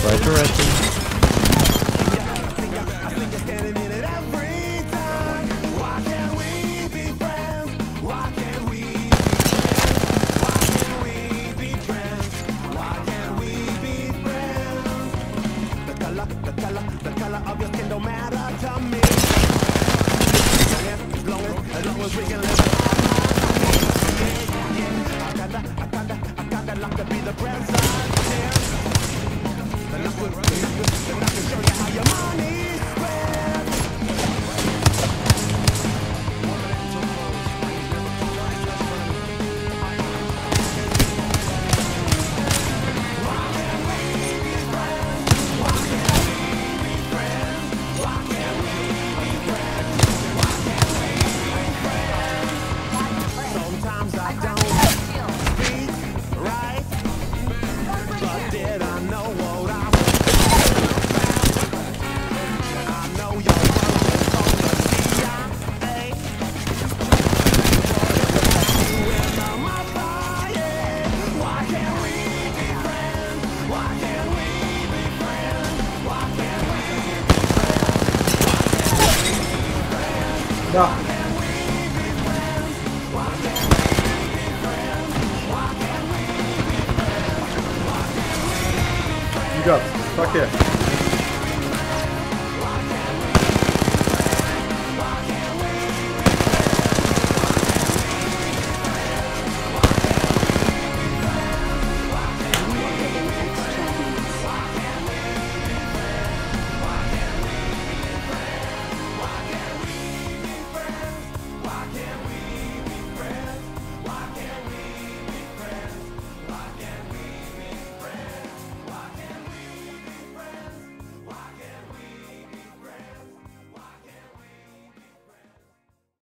Right direction. The color of your skin don't matter to me. As long as we can live. I kinda like to be the president. Then I can show you how your money's spent. Sometimes I don't speak right, but did I know what I was about? I know your work is on the CIA. In the mafia, why can't we be friends? Why can't we be friends? Why can't we be friends? Ja. You got it. Fuck yeah.